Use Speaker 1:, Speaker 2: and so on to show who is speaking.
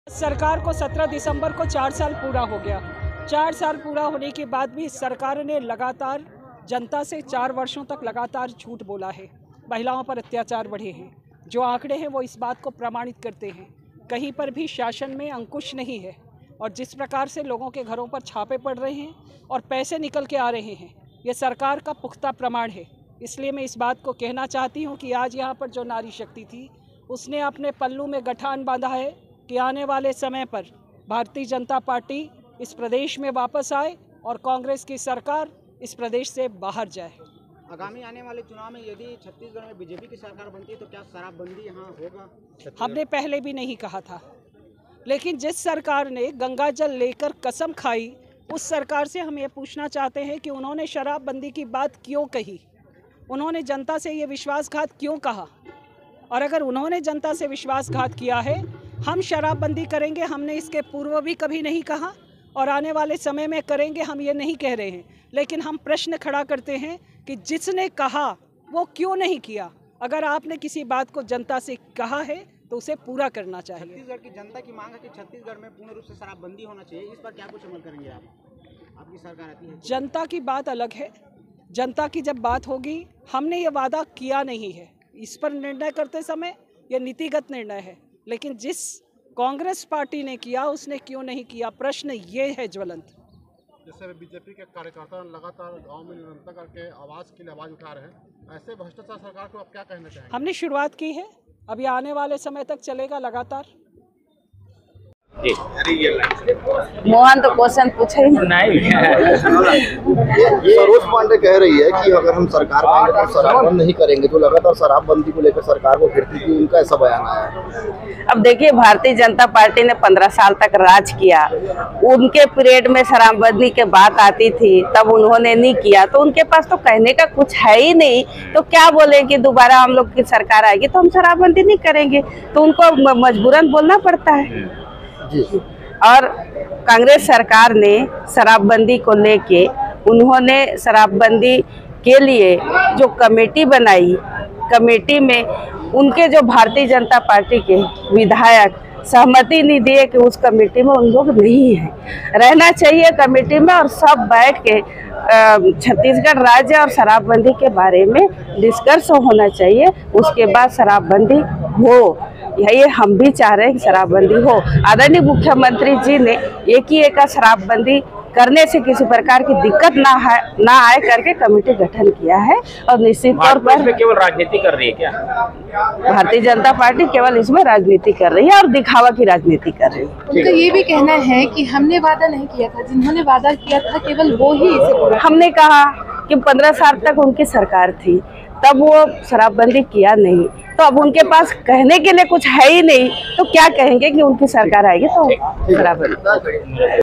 Speaker 1: सरकार को 17 दिसंबर को 4 साल पूरा हो गया। 4 साल पूरा होने के बाद भी सरकार ने लगातार जनता से 4 वर्षों तक लगातार झूठ बोला है। महिलाओं पर अत्याचार बढ़े हैं। जो आंकड़े हैं वो इस बात को प्रमाणित करते हैं। कहीं पर भी शासन में अंकुश नहीं है और जिस प्रकार से लोगों के घरों पर छापे पड़ रहे हैं और पैसे निकल के आ रहे हैं, ये सरकार का पुख्ता प्रमाण है। इसलिए मैं इस बात को कहना चाहती हूँ कि आज यहाँ पर जो नारी शक्ति थी उसने अपने पल्लू में गठान बांधा है कि आने वाले समय पर भारतीय जनता पार्टी इस प्रदेश में वापस आए और कांग्रेस की सरकार इस प्रदेश से बाहर जाए।
Speaker 2: आगामी आने वाले चुनाव में यदि छत्तीसगढ़ में बीजेपी की सरकार बनती है तो क्या शराबबंदी यहाँ होगा?
Speaker 1: हमने पहले भी नहीं कहा था, लेकिन जिस सरकार ने गंगा जल लेकर कसम खाई उस सरकार से हम ये पूछना चाहते हैं कि उन्होंने शराबबंदी की बात क्यों कही, उन्होंने जनता से ये विश्वासघात क्यों कहा। और अगर उन्होंने जनता से विश्वासघात किया है, हम शराबबंदी करेंगे, हमने इसके पूर्व भी कभी नहीं कहा और आने वाले समय में करेंगे, हम ये नहीं कह रहे हैं। लेकिन हम प्रश्न खड़ा करते हैं कि जिसने कहा वो क्यों नहीं किया। अगर आपने किसी बात को जनता से कहा है तो उसे पूरा करना चाहिए।
Speaker 2: छत्तीसगढ़ की जनता की मांग है कि छत्तीसगढ़ में पूर्ण रूप से शराबबंदी होना चाहिए। इस पर क्या कुछ अमल करेंगे आप? आपकी सरकार आती है।
Speaker 1: जनता की बात अलग है। जनता की जब बात होगी, हमने ये वादा किया नहीं है। इस पर निर्णय करते समय यह नीतिगत निर्णय है, लेकिन जिस कांग्रेस पार्टी ने किया उसने क्यों नहीं किया, प्रश्न ये है ज्वलंत।
Speaker 3: जैसे बीजेपी के कार्यकर्ता लगातार गांव में निरंतर करके आवाज के लिए आवाज उठा रहे हैं, ऐसे भ्रष्टाचार सरकार को आप क्या कहना चाहेंगे?
Speaker 1: हमने शुरुआत की है, अभी आने वाले समय तक चलेगा लगातार।
Speaker 4: मोहन तो क्वेश्चन पूछे ही नहीं।
Speaker 5: सरोज पांडे कह रही है कि अगर हम सरकार में तो शराब बंद नहीं करेंगे, तो लगातार शराबबंदी को लेकर सरकार को फिरती थी, उनका ऐसा बयान आया।
Speaker 4: अब देखिए, भारतीय जनता पार्टी ने 15 साल तक राज किया। उनके पीरियड में शराबबंदी के बात आती थी, तब उन्होंने नहीं किया, तो उनके पास तो कहने का कुछ है ही नहीं। तो क्या बोले कि दोबारा हम लोग की सरकार आएगी तो हम शराबबंदी नहीं करेंगे, तो उनको मजबूरन बोलना पड़ता है। और कांग्रेस सरकार ने शराबबंदी को लेके, उन्होंने शराबबंदी के लिए जो कमेटी बनाई, कमेटी में उनके जो भारतीय जनता पार्टी के विधायक सहमति नहीं दिए कि उस कमेटी में उन लोग नहीं है। रहना चाहिए कमेटी में और सब बैठ के छत्तीसगढ़ राज्य और शराबबंदी के बारे में डिस्कस होना चाहिए। उसके बाद शराबबंदी हो, यही हम भी चाह रहे हैं कि शराबबंदी हो। आदरणीय मुख्यमंत्री जी ने एक ही एक शराबबंदी करने से किसी प्रकार की दिक्कत ना आए करके कमेटी गठन किया है। और निश्चित तौर पर
Speaker 6: केवल राजनीति कर रही है क्या
Speaker 4: भारतीय जनता पार्टी? केवल इसमें राजनीति कर रही है और दिखावा की राजनीति कर रही है।
Speaker 7: उनका ये भी कहना है कि हमने वादा नहीं किया था, जिन्होंने वादा किया था केवल वो ही इसे पूरा।
Speaker 4: हमने कहा कि 15 साल तक उनकी सरकार थी, तब वो शराबबंदी किया नहीं, तो अब उनके पास कहने के लिए कुछ है ही नहीं, तो क्या कहेंगे कि उनकी सरकार आएगी तो शराबबंदी।